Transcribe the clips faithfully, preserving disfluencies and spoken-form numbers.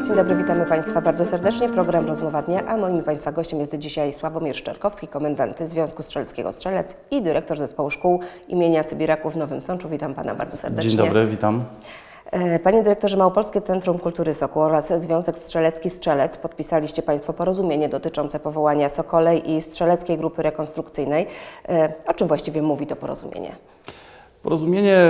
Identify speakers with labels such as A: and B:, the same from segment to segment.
A: Dzień dobry, witamy Państwa bardzo serdecznie. Program Rozmowa Dnia, a moim Państwa gościem jest dzisiaj Sławomir Szczerkowski, komendant Związku Strzeleckiego Strzelec i dyrektor Zespołu Szkół imienia Sybiraków w Nowym Sączu. Witam Pana bardzo serdecznie.
B: Dzień dobry, witam.
A: Panie dyrektorze, Małopolskie Centrum Kultury Sokół oraz Związek Strzelecki Strzelec podpisaliście Państwo porozumienie dotyczące powołania Sokolej i Strzeleckiej Grupy Rekonstrukcyjnej. O czym właściwie mówi to porozumienie?
B: Porozumienie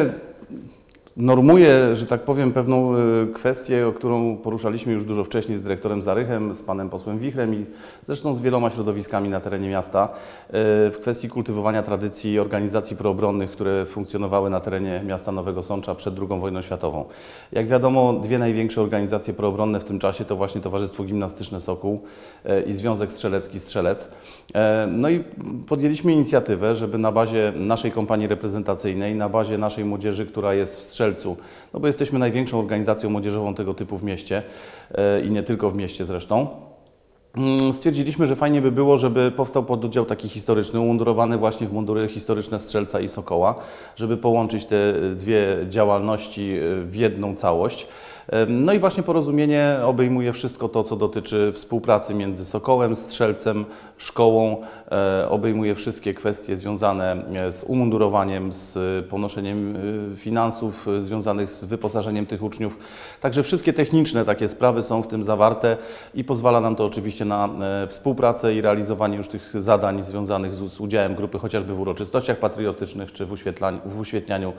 B: normuje, że tak powiem, pewną kwestię, o którą poruszaliśmy już dużo wcześniej z dyrektorem Zarychem, z panem posłem Wichrem i zresztą z wieloma środowiskami na terenie miasta w kwestii kultywowania tradycji organizacji proobronnych, które funkcjonowały na terenie miasta Nowego Sącza przed drugą wojną światową. Jak wiadomo, dwie największe organizacje proobronne w tym czasie to właśnie Towarzystwo Gimnastyczne Sokół i Związek Strzelecki Strzelec. No i podjęliśmy inicjatywę, żeby na bazie naszej kompanii reprezentacyjnej, na bazie naszej młodzieży, która jest w Strzelcu, no bo jesteśmy największą organizacją młodzieżową tego typu w mieście i nie tylko w mieście zresztą. Stwierdziliśmy, że fajnie by było, żeby powstał pododdział taki historyczny, umundurowany właśnie w mundury historyczne Strzelca i Sokoła, żeby połączyć te dwie działalności w jedną całość. No i właśnie porozumienie obejmuje wszystko to, co dotyczy współpracy między Sokołem, Strzelcem, szkołą, obejmuje wszystkie kwestie związane z umundurowaniem, z ponoszeniem finansów związanych z wyposażeniem tych uczniów. Także wszystkie techniczne takie sprawy są w tym zawarte i pozwala nam to oczywiście na współpracę i realizowanie już tych zadań związanych z, z udziałem grupy chociażby w uroczystościach patriotycznych czy w, w uświetnianiu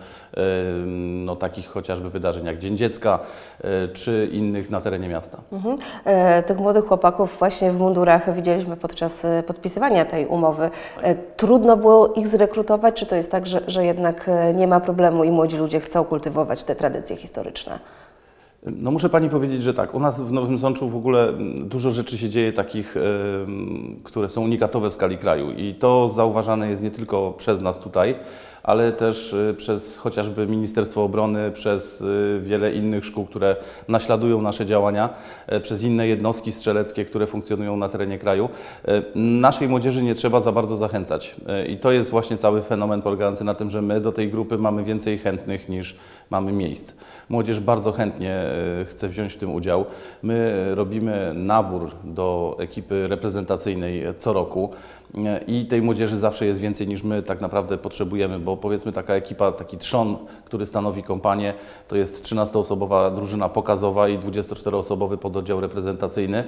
B: no, takich chociażby wydarzeń jak Dzień Dziecka, czy innych na terenie miasta.
A: Mhm. E, tych młodych chłopaków właśnie w mundurach widzieliśmy podczas podpisywania tej umowy. E, trudno było ich zrekrutować, czy to jest tak, że, że jednak nie ma problemu i młodzi ludzie chcą kultywować te tradycje historyczne?
B: No muszę Pani powiedzieć, że tak, u nas w Nowym Sączu w ogóle dużo rzeczy się dzieje takich, y, które są unikatowe w skali kraju i to zauważane jest nie tylko przez nas tutaj, ale też przez chociażby Ministerstwo Obrony, przez wiele innych szkół, które naśladują nasze działania, przez inne jednostki strzeleckie, które funkcjonują na terenie kraju. Naszej młodzieży nie trzeba za bardzo zachęcać i to jest właśnie cały fenomen polegający na tym, że my do tej grupy mamy więcej chętnych niż mamy miejsc. Młodzież bardzo chętnie chce wziąć w tym udział. My robimy nabór do ekipy reprezentacyjnej co roku i tej młodzieży zawsze jest więcej niż my tak naprawdę potrzebujemy, bo powiedzmy taka ekipa, taki trzon, który stanowi kompanię, to jest trzynastoosobowa drużyna pokazowa i dwudziestoczteroosobowy pododdział reprezentacyjny.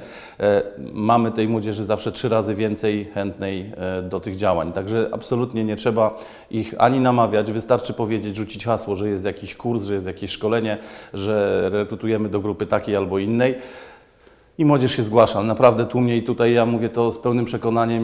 B: Mamy tej młodzieży zawsze trzy razy więcej chętnej do tych działań, także absolutnie nie trzeba ich ani namawiać, wystarczy powiedzieć, rzucić hasło, że jest jakiś kurs, że jest jakieś szkolenie, że rekrutujemy do grupy takiej albo innej. I młodzież się zgłasza, naprawdę tłumnie i tutaj ja mówię to z pełnym przekonaniem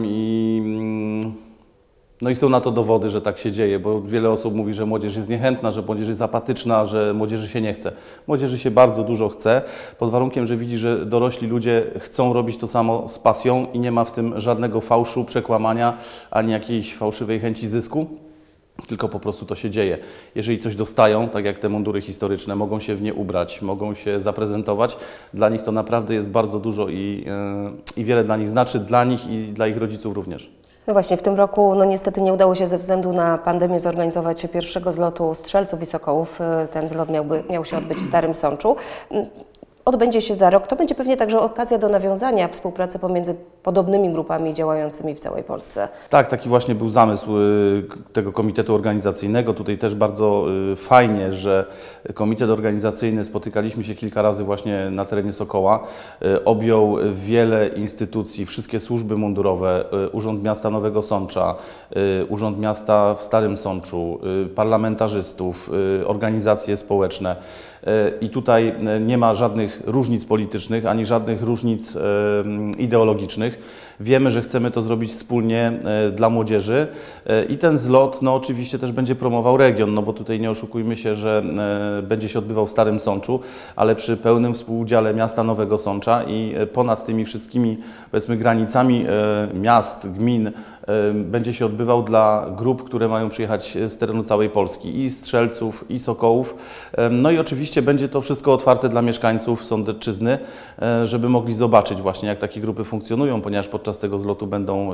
B: i, no i są na to dowody, że tak się dzieje, bo wiele osób mówi, że młodzież jest niechętna, że młodzież jest apatyczna, że młodzieży się nie chce. Młodzieży się bardzo dużo chce, pod warunkiem, że widzi, że dorośli ludzie chcą robić to samo z pasją i nie ma w tym żadnego fałszu, przekłamania, ani jakiejś fałszywej chęci zysku. Tylko po prostu to się dzieje. Jeżeli coś dostają, tak jak te mundury historyczne, mogą się w nie ubrać, mogą się zaprezentować, dla nich to naprawdę jest bardzo dużo i, yy, i wiele dla nich znaczy, dla nich i dla ich rodziców również.
A: No właśnie, w tym roku no niestety nie udało się ze względu na pandemię zorganizować pierwszego zlotu strzelców i sokołów. Ten zlot miałby, miał się odbyć w Starym Sączu. Odbędzie się za rok. To będzie pewnie także okazja do nawiązania współpracy pomiędzy podobnymi grupami działającymi w całej Polsce.
B: Tak, taki właśnie był zamysł tego komitetu organizacyjnego. Tutaj też bardzo fajnie, że komitet organizacyjny, spotykaliśmy się kilka razy właśnie na terenie Sokoła, objął wiele instytucji, wszystkie służby mundurowe, Urząd Miasta Nowego Sącza, Urząd Miasta w Starym Sączu, parlamentarzystów, organizacje społeczne. I tutaj nie ma żadnych różnic politycznych, ani żadnych różnic ideologicznych. Wiemy, że chcemy to zrobić wspólnie dla młodzieży i ten zlot no, oczywiście też będzie promował region, no bo tutaj nie oszukujmy się, że będzie się odbywał w Starym Sączu, ale przy pełnym współudziale miasta Nowego Sącza i ponad tymi wszystkimi, powiedzmy, granicami miast, gmin będzie się odbywał dla grup, które mają przyjechać z terenu całej Polski, i strzelców, i sokołów. No i oczywiście będzie to wszystko otwarte dla mieszkańców Sądecczyzny, żeby mogli zobaczyć właśnie, jak takie grupy funkcjonują, ponieważ podczas tego zlotu będą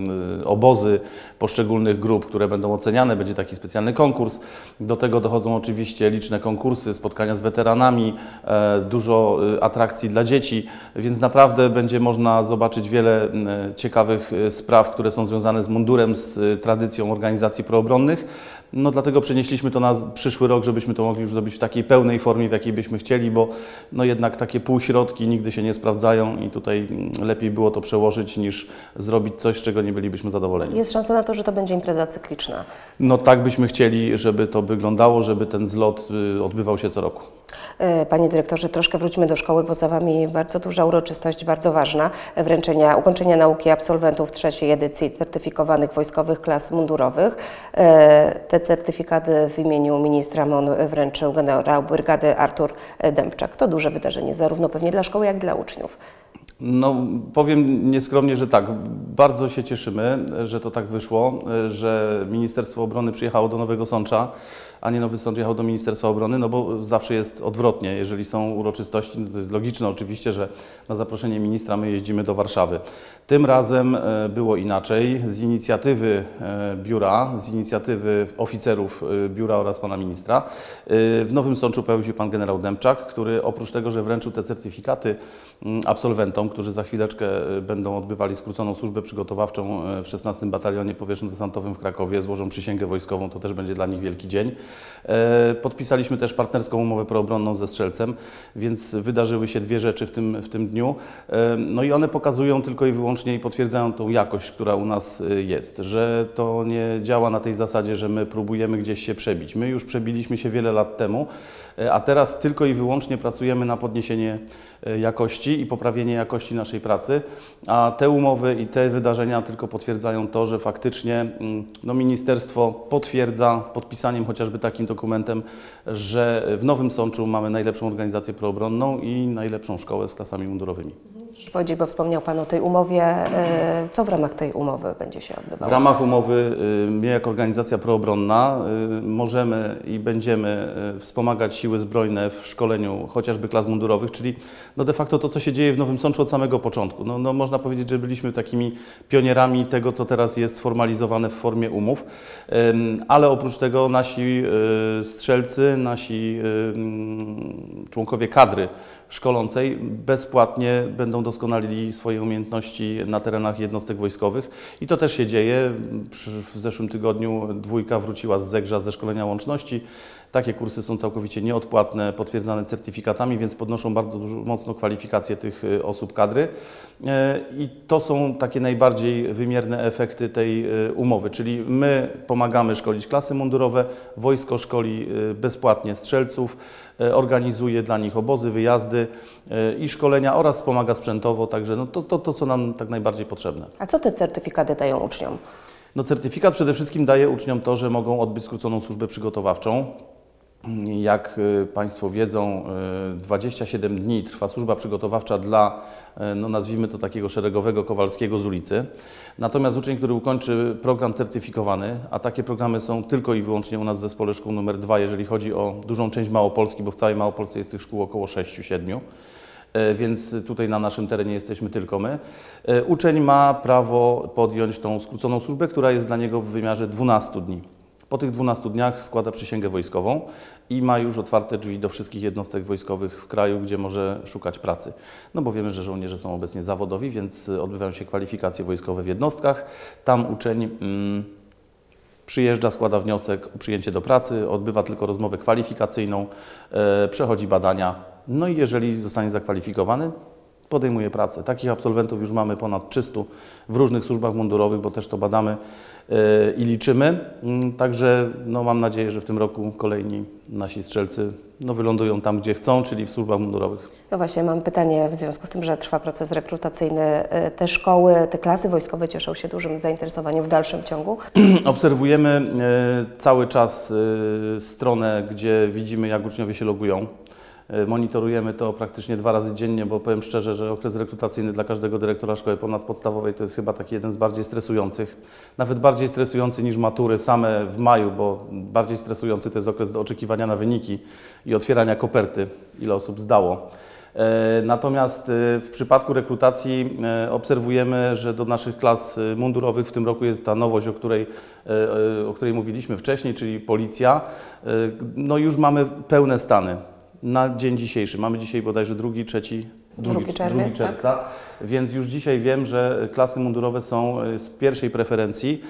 B: obozy poszczególnych grup, które będą oceniane, będzie taki specjalny konkurs. Do tego dochodzą oczywiście liczne konkursy, spotkania z weteranami, dużo atrakcji dla dzieci, więc naprawdę będzie można zobaczyć wiele ciekawych spraw, które są związane z mundurem, z tradycją organizacji proobronnych. No dlatego przenieśliśmy to na przyszły rok, żebyśmy to mogli już zrobić w takiej pełnej formie, w jakiej byśmy chcieli, bo no jednak takie półśrodki nigdy się nie sprawdzają i tutaj lepiej było to przełożyć niż zrobić coś, z czego nie bylibyśmy zadowoleni.
A: Jest szansa na to, że to będzie impreza cykliczna.
B: No tak byśmy chcieli, żeby to wyglądało, żeby ten zlot odbywał się co roku.
A: Panie dyrektorze, troszkę wróćmy do szkoły, bo za Wami bardzo duża uroczystość, bardzo ważna, wręczenia, ukończenia nauki absolwentów trzeciej edycji certyfikowanych wojskowych klas mundurowych. Te certyfikaty w imieniu ministra M O N wręczył generał brygady Artur Dębczak. To duże wydarzenie, zarówno pewnie dla szkoły, jak i dla uczniów.
B: No, powiem nieskromnie, że tak. Bardzo się cieszymy, że to tak wyszło, że Ministerstwo Obrony przyjechało do Nowego Sącza, a nie Nowy Sącz jechał do Ministerstwa Obrony, no bo zawsze jest odwrotnie. Jeżeli są uroczystości, no to jest logiczne oczywiście, że na zaproszenie ministra my jeździmy do Warszawy. Tym razem było inaczej. Z inicjatywy biura, z inicjatywy oficerów biura oraz pana ministra w Nowym Sączu pojawił się pan generał Dębczak, który oprócz tego, że wręczył te certyfikaty absolwentom, którzy za chwileczkę będą odbywali skróconą służbę przygotowawczą w szesnastym Batalionie Powietrzno-Desantowym w Krakowie, złożą przysięgę wojskową, to też będzie dla nich wielki dzień. Podpisaliśmy też partnerską umowę proobronną ze Strzelcem, więc wydarzyły się dwie rzeczy w tym, w tym dniu. No i one pokazują tylko i wyłącznie i potwierdzają tą jakość, która u nas jest, że to nie działa na tej zasadzie, że my próbujemy gdzieś się przebić. My już przebiliśmy się wiele lat temu, a teraz tylko i wyłącznie pracujemy na podniesienie jakości i poprawienie jakości naszej pracy, a te umowy i te wydarzenia tylko potwierdzają to, że faktycznie no, ministerstwo potwierdza podpisaniem chociażby takim dokumentem, że w Nowym Sączu mamy najlepszą organizację proobronną i najlepszą szkołę z klasami mundurowymi.
A: Proszę powiedzieć, bo wspomniał Pan o tej umowie. Co w ramach tej umowy będzie się odbywało?
B: W ramach umowy my jako organizacja proobronna możemy i będziemy wspomagać siły zbrojne w szkoleniu chociażby klas mundurowych, czyli no de facto to, co się dzieje w Nowym Sączu od samego początku. No, no można powiedzieć, że byliśmy takimi pionierami tego, co teraz jest sformalizowane w formie umów, ale oprócz tego nasi strzelcy, nasi członkowie kadry szkolącej bezpłatnie będą doskonalili swoje umiejętności na terenach jednostek wojskowych i to też się dzieje. W zeszłym tygodniu dwójka wróciła z Zegrza ze szkolenia łączności. Takie kursy są całkowicie nieodpłatne, potwierdzane certyfikatami, więc podnoszą bardzo dużo, mocno kwalifikacje tych osób kadry. I to są takie najbardziej wymierne efekty tej umowy, czyli my pomagamy szkolić klasy mundurowe, wojsko szkoli bezpłatnie strzelców, organizuje dla nich obozy, wyjazdy i szkolenia oraz wspomaga sprzętowo, także no to, to, to, co nam tak najbardziej potrzebne.
A: A co te certyfikaty dają uczniom?
B: No, certyfikat przede wszystkim daje uczniom to, że mogą odbyć skróconą służbę przygotowawczą. Jak Państwo wiedzą, dwadzieścia siedem dni trwa służba przygotowawcza dla, no nazwijmy to takiego szeregowego Kowalskiego z ulicy. Natomiast uczeń, który ukończy program certyfikowany, a takie programy są tylko i wyłącznie u nas w zespole szkół numer dwa, jeżeli chodzi o dużą część Małopolski, bo w całej Małopolsce jest tych szkół około sześciu siedmiu. Więc tutaj na naszym terenie jesteśmy tylko my. Uczeń ma prawo podjąć tą skróconą służbę, która jest dla niego w wymiarze dwunastu dni. Po tych dwunastu dniach składa przysięgę wojskową i ma już otwarte drzwi do wszystkich jednostek wojskowych w kraju, gdzie może szukać pracy. No bo wiemy, że żołnierze są obecnie zawodowi, więc odbywają się kwalifikacje wojskowe w jednostkach. Tam uczeń mm, przyjeżdża, składa wniosek o przyjęcie do pracy, odbywa tylko rozmowę kwalifikacyjną, e, przechodzi badania. No i jeżeli zostanie zakwalifikowany, podejmuje pracę. Takich absolwentów już mamy ponad trzystu w różnych służbach mundurowych, bo też to badamy yy, i liczymy. Yy, także no, mam nadzieję, że w tym roku kolejni nasi strzelcy no, wylądują tam, gdzie chcą, czyli w służbach mundurowych.
A: No właśnie, mam pytanie w związku z tym, że trwa proces rekrutacyjny. Te szkoły, te klasy wojskowe cieszą się dużym zainteresowaniem w dalszym ciągu?
B: Obserwujemy yy, cały czas yy, stronę, gdzie widzimy, jak uczniowie się logują. Monitorujemy to praktycznie dwa razy dziennie, bo powiem szczerze, że okres rekrutacyjny dla każdego dyrektora szkoły ponadpodstawowej to jest chyba taki jeden z bardziej stresujących. Nawet bardziej stresujący niż matury same w maju, bo bardziej stresujący to jest okres do oczekiwania na wyniki i otwierania koperty, ile osób zdało. Natomiast w przypadku rekrutacji obserwujemy, że do naszych klas mundurowych w tym roku jest ta nowość, o której, o której mówiliśmy wcześniej, czyli policja. No już mamy pełne stany na dzień dzisiejszy. Mamy dzisiaj bodajże drugi, trzeci, drugi, drugi czerwca, tak? Więc już dzisiaj wiem, że klasy mundurowe są z pierwszej preferencji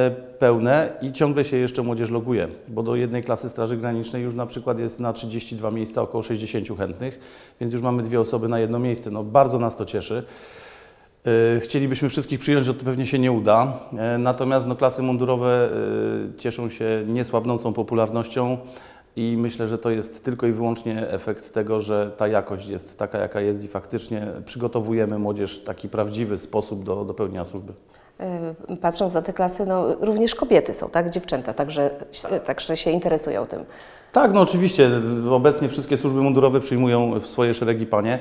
B: pełne i ciągle się jeszcze młodzież loguje, bo do jednej klasy Straży Granicznej już na przykład jest na trzydzieści dwa miejsca około sześćdziesięciu chętnych, więc już mamy dwie osoby na jedno miejsce. No, bardzo nas to cieszy. Chcielibyśmy wszystkich przyjąć, to pewnie się nie uda, natomiast no, klasy mundurowe cieszą się niesłabnącą popularnością i myślę, że to jest tylko i wyłącznie efekt tego, że ta jakość jest taka, jaka jest i faktycznie przygotowujemy młodzież w taki prawdziwy sposób do, do pełnienia służby.
A: Patrząc na te klasy, no, również kobiety są, tak? Dziewczęta, także, także się interesują tym.
B: Tak, no oczywiście. Obecnie wszystkie służby mundurowe przyjmują w swoje szeregi panie.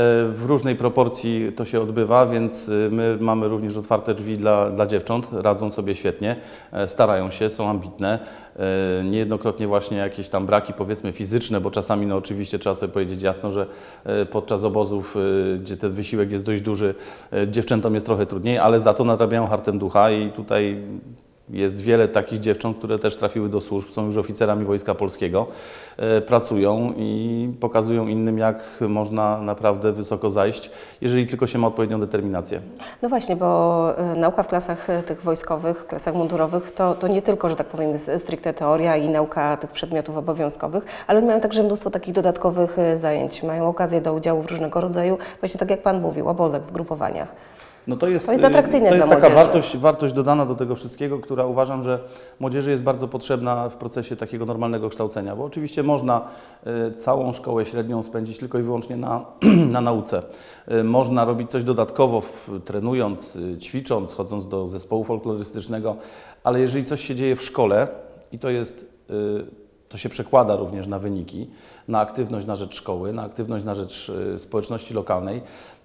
B: W różnej proporcji to się odbywa, więc my mamy również otwarte drzwi dla, dla dziewcząt. Radzą sobie świetnie, starają się, są ambitne. Niejednokrotnie właśnie jakieś tam braki, powiedzmy fizyczne, bo czasami no oczywiście trzeba sobie powiedzieć jasno, że podczas obozów, gdzie ten wysiłek jest dość duży, dziewczętom jest trochę trudniej, ale za to nadrabiają hartem ducha i tutaj jest wiele takich dziewcząt, które też trafiły do służb, są już oficerami Wojska Polskiego, e, pracują i pokazują innym, jak można naprawdę wysoko zajść, jeżeli tylko się ma odpowiednią determinację.
A: No właśnie, bo e, nauka w klasach tych wojskowych, klasach mundurowych, to, to nie tylko, że tak powiem, stricte teoria i nauka tych przedmiotów obowiązkowych, ale oni mają także mnóstwo takich dodatkowych zajęć, mają okazję do udziału w różnego rodzaju, właśnie tak jak Pan mówił, obozach, zgrupowaniach.
B: No to jest,
A: to jest atrakcyjne
B: to jest
A: dla
B: taka
A: młodzieży.
B: wartość, wartość dodana do tego wszystkiego, która uważam, że młodzieży jest bardzo potrzebna w procesie takiego normalnego kształcenia, bo oczywiście można y, całą szkołę średnią spędzić tylko i wyłącznie na, na nauce. Y, można robić coś dodatkowo, w, trenując, y, ćwicząc, chodząc do zespołu folklorystycznego, ale jeżeli coś się dzieje w szkole i to jest y, to się przekłada również na wyniki, na aktywność na rzecz szkoły, na aktywność na rzecz społeczności lokalnej,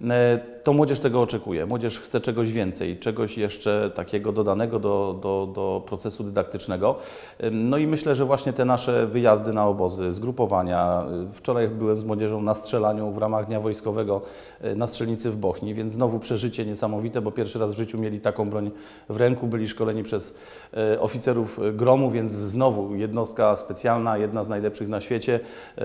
B: to młodzież tego oczekuje. Młodzież chce czegoś więcej, czegoś jeszcze takiego dodanego do, do, do procesu dydaktycznego. No i myślę, że właśnie te nasze wyjazdy na obozy, zgrupowania. Wczoraj byłem z młodzieżą na strzelaniu w ramach Dnia Wojskowego na strzelnicy w Bochni, więc znowu przeżycie niesamowite, bo pierwszy raz w życiu mieli taką broń w ręku, byli szkoleni przez oficerów gromu, więc znowu jednostka specjalna, jedna z najlepszych na świecie,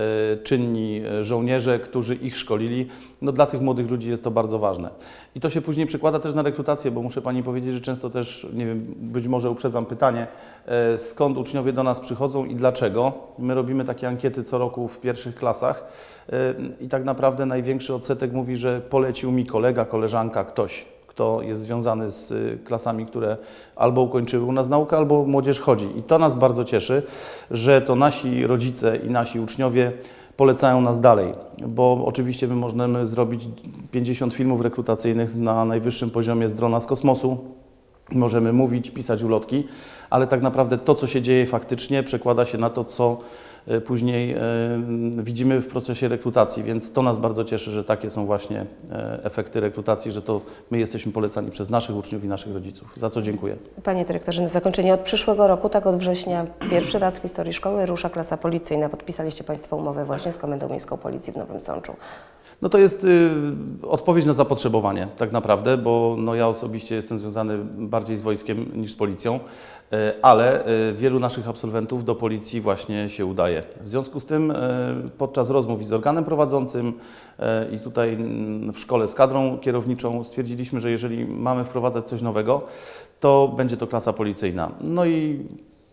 B: czynni żołnierze, którzy ich szkolili. No dla tych młodych ludzi jest to bardzo ważne. I to się później przekłada też na rekrutację, bo muszę Pani powiedzieć, że często też, nie wiem, być może uprzedzam pytanie, skąd uczniowie do nas przychodzą i dlaczego. My robimy takie ankiety co roku w pierwszych klasach i tak naprawdę największy odsetek mówi, że polecił mi kolega, koleżanka, ktoś, kto jest związany z klasami, które albo ukończyły u nas naukę, albo młodzież chodzi. I to nas bardzo cieszy, że to nasi rodzice i nasi uczniowie polecają nas dalej, bo oczywiście my możemy zrobić pięćdziesiąt filmów rekrutacyjnych na najwyższym poziomie z drona z kosmosu, możemy mówić, pisać ulotki, ale tak naprawdę to, co się dzieje faktycznie, przekłada się na to, co później widzimy w procesie rekrutacji, więc to nas bardzo cieszy, że takie są właśnie efekty rekrutacji, że to my jesteśmy polecani przez naszych uczniów i naszych rodziców, za co dziękuję.
A: Panie dyrektorze, na zakończenie od przyszłego roku, tak od września, pierwszy raz w historii szkoły rusza klasa policyjna. Podpisaliście Państwo umowę właśnie z Komendą Miejską Policji w Nowym Sączu.
B: No to jest y, odpowiedź na zapotrzebowanie tak naprawdę, bo no ja osobiście jestem związany bardziej z wojskiem niż z policją, y, ale y, wielu naszych absolwentów do policji właśnie się udaje. W związku z tym y, podczas rozmów i z organem prowadzącym y, i tutaj y, w szkole z kadrą kierowniczą stwierdziliśmy, że jeżeli mamy wprowadzać coś nowego, to będzie to klasa policyjna. No i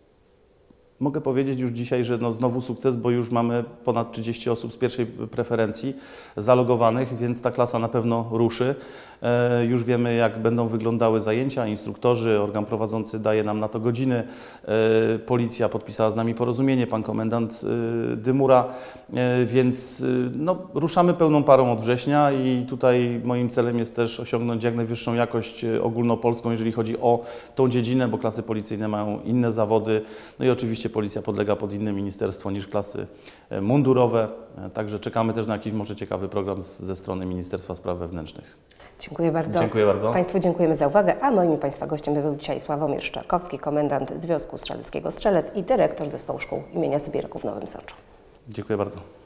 B: mogę powiedzieć już dzisiaj, że no znowu sukces, bo już mamy ponad trzydzieści osób z pierwszej preferencji zalogowanych, więc ta klasa na pewno ruszy. E, już wiemy, jak będą wyglądały zajęcia, instruktorzy, organ prowadzący daje nam na to godziny. E, policja podpisała z nami porozumienie, pan komendant e, Dymura, e, więc e, no, ruszamy pełną parą od września i tutaj moim celem jest też osiągnąć jak najwyższą jakość ogólnopolską, jeżeli chodzi o tą dziedzinę, bo klasy policyjne mają inne zawody, no i oczywiście policja podlega pod inne ministerstwo niż klasy mundurowe, także czekamy też na jakiś może ciekawy program z, ze strony Ministerstwa Spraw Wewnętrznych.
A: Dziękuję bardzo.
B: Dziękuję bardzo.
A: Państwu dziękujemy za uwagę, a moim i Państwa gościem był dzisiaj Sławomir Szczarkowski, komendant Związku Strzeleckiego Strzelec i dyrektor Zespołu Szkół imienia Sybiraków w Nowym Sączu.
B: Dziękuję bardzo.